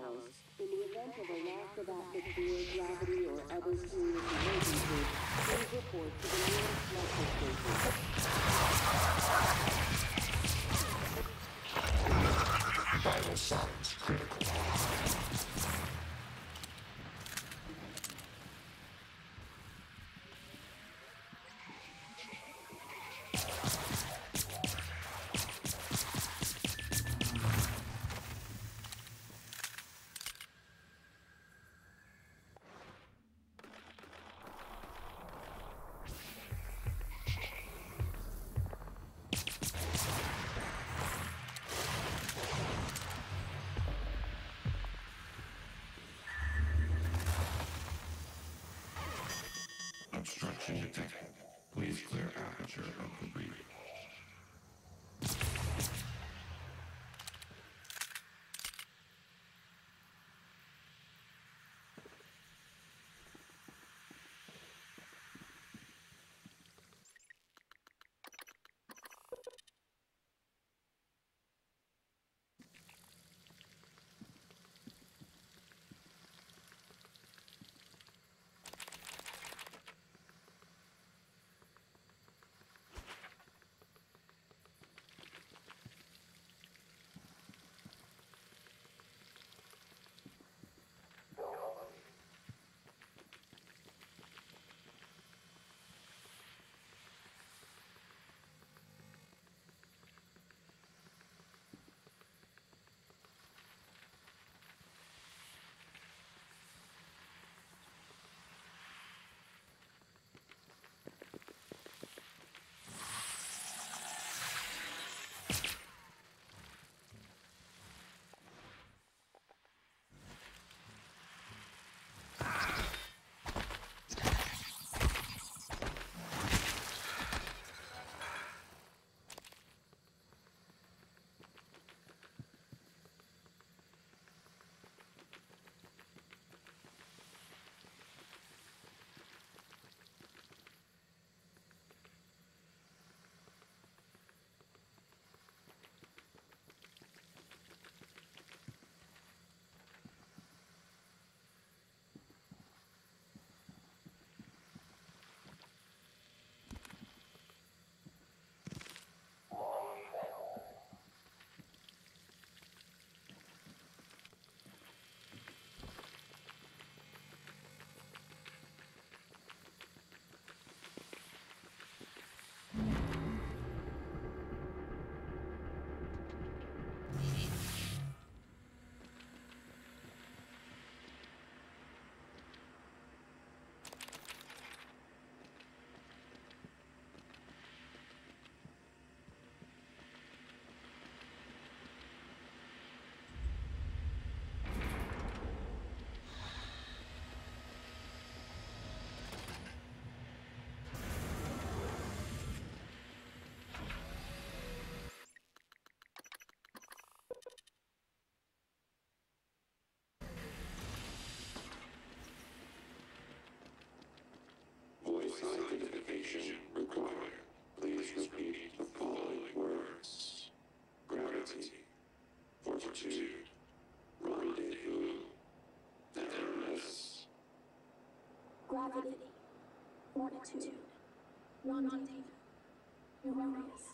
Talos, in the event of a loss of atmosphere, gravity, or other serious emergency, please report to the nearest metro station. Vital signs critical. Obstruction detected. Please clear aperture of the breach. Voice identification required. Please repeat the following words. Gravity, fortitude, rendezvous, fairness. Gravity, fortitude, rendezvous, Uranus.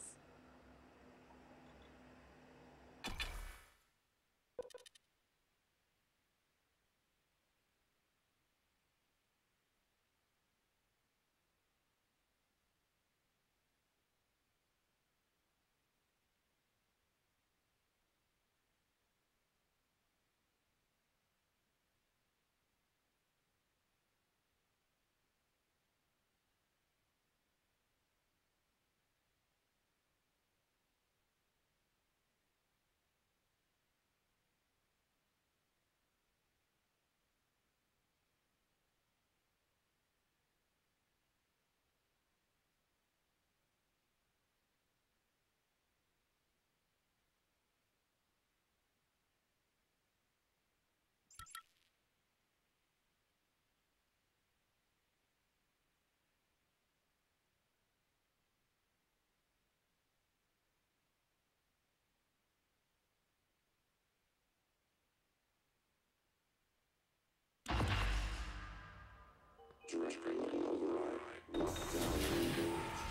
Director line override. Lockdown engaged.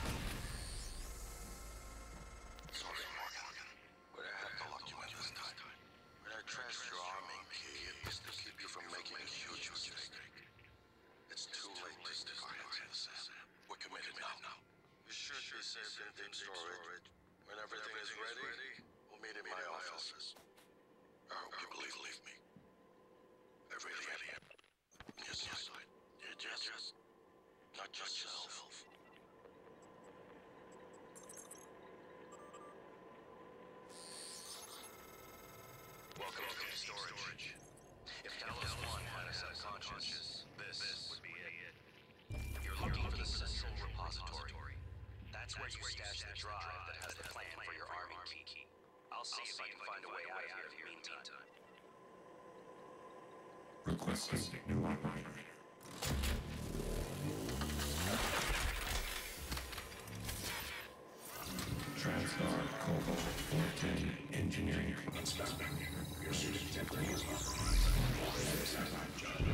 Sorry, Morgan. But I have to lock you in this time. When I trashed your arming key, it was to keep you from making a huge mistake. It's too late to stick our heads in the sand. We're committed now. You should be safe in deep storage. When everything is ready, we'll meet in my office. I hope you believe me. I really am. Yes, you're just not yourself. Welcome to storage. If Talos 1 had a subconscious, this would be it. You're looking for the central repository. That's where you stash the drive that has the plan for your arming key. I'll see if I can find a way out of here in the meantime. Requesting new operator. Transguard Cobalt 410 Engineering. Inspector, your suit detecting is authorized. This is my job.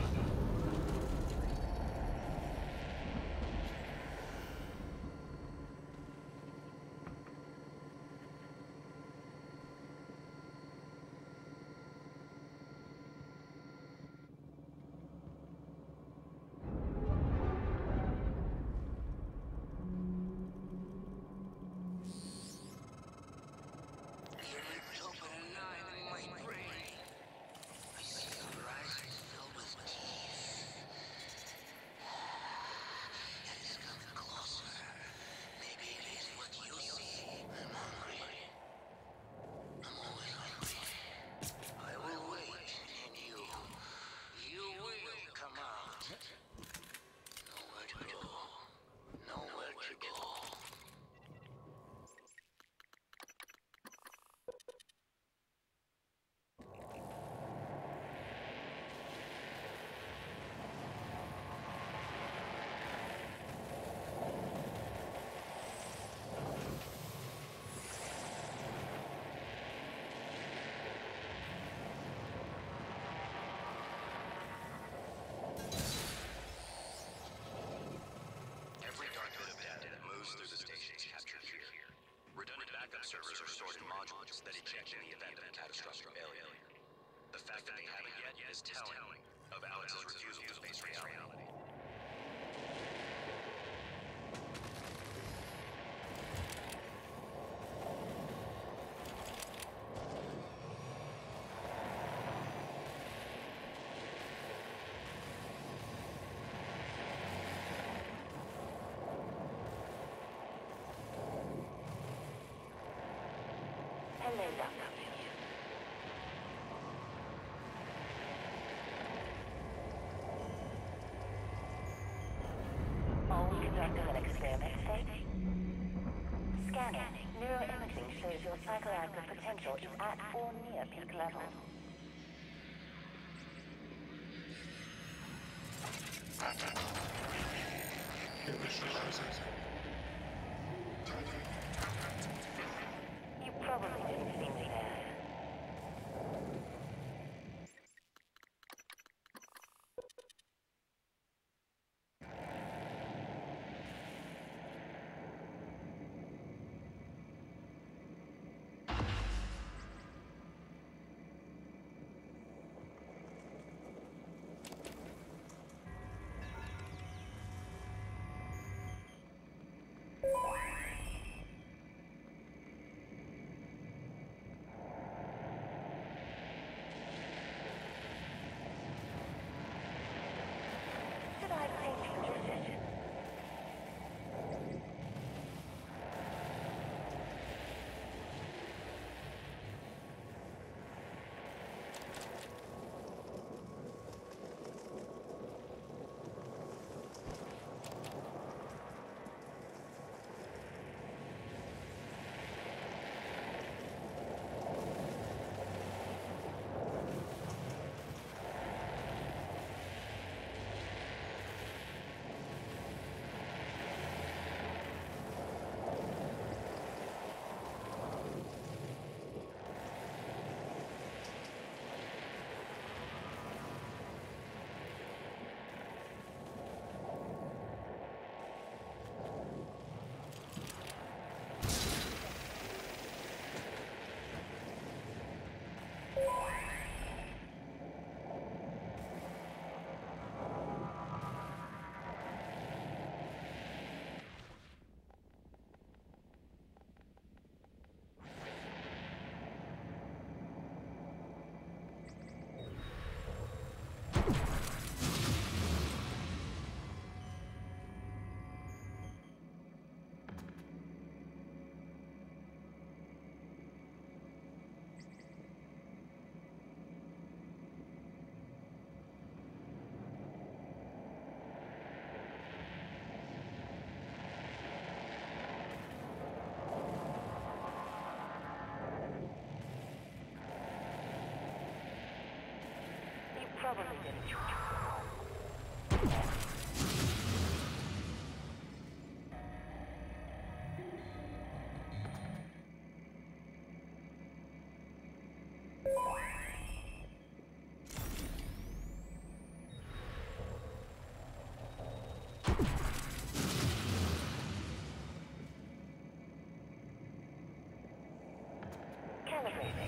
Servers are stored in modules that eject in the event of a catastrophic failure. The fact that they haven't yet is telling of Alex's refusal to face reality. Hello, Dr. Minion. Are we conducting an experiment today? Scanning. Neuroimaging shows your psychoactive potential is at or near peak level. You probably didn't see me there. probably didn't. Calibrating.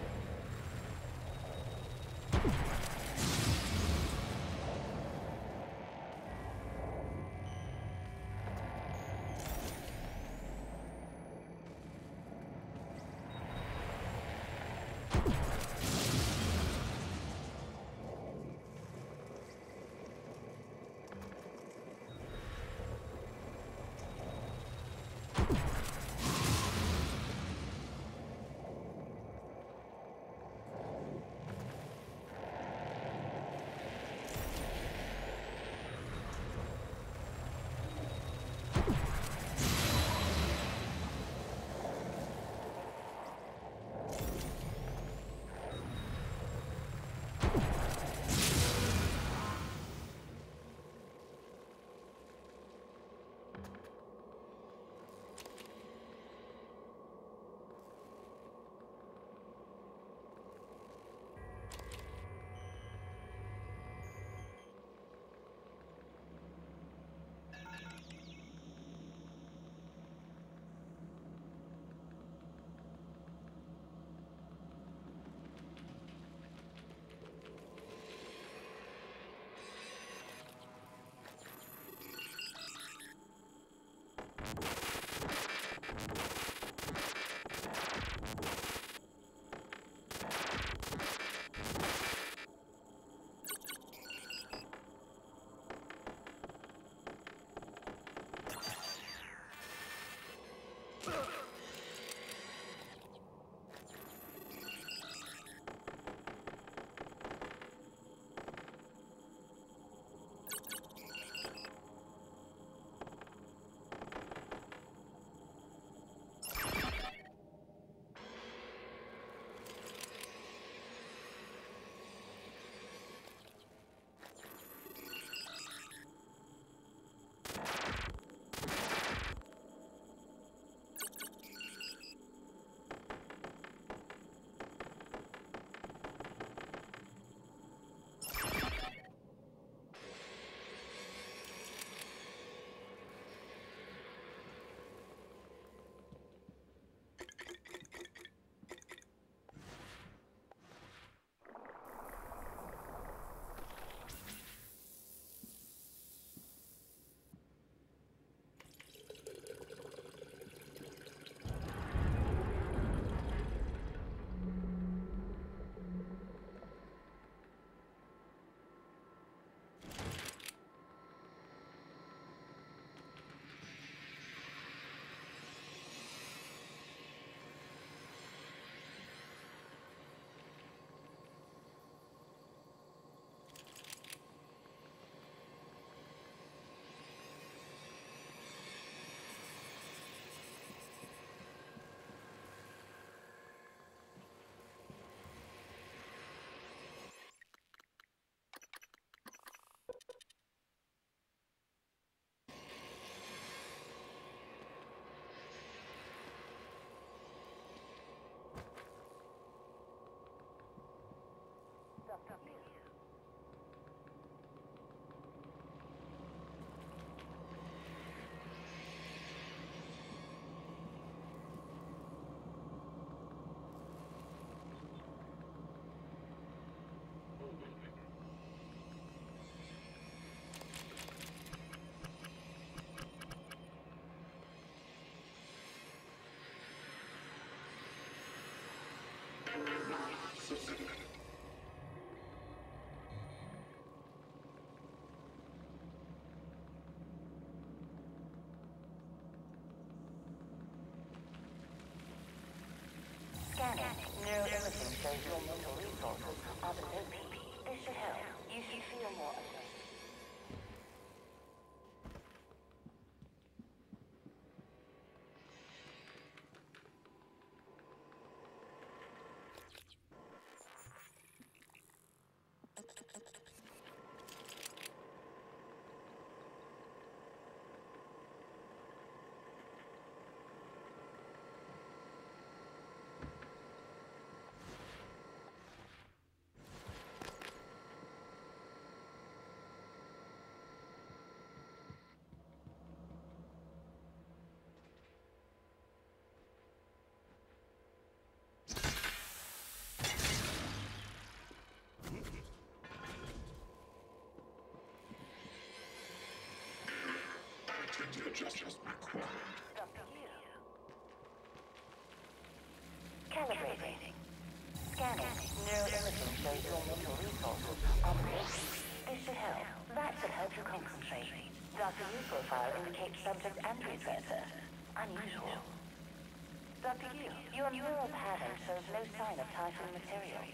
Scanning. Neuroimaging shows your mental resources are below peak. This should help. You should feel more alert. to adjust my quad. Dr. Yu. Calibrating. Scanning. Neuroimaging shows your mental resources are depleted. This should help. That should help you concentrate. Dr. Yu profile indicates subject Android center. Unusual. Dr. Yu, your neural pattern shows no sign of Typhon material.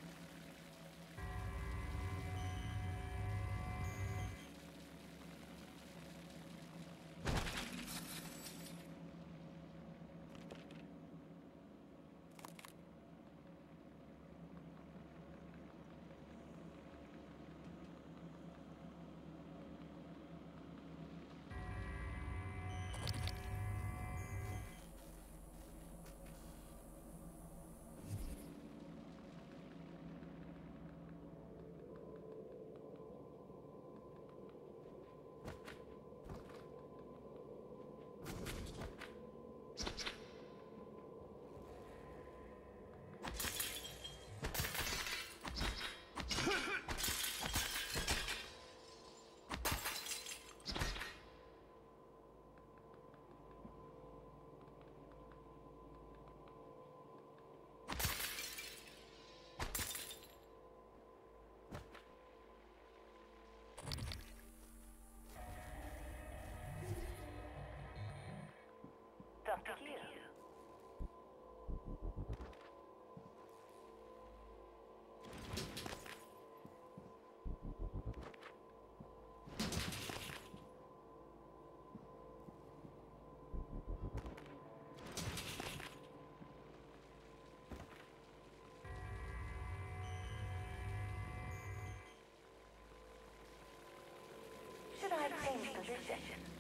Dr. Yu. Should I change position?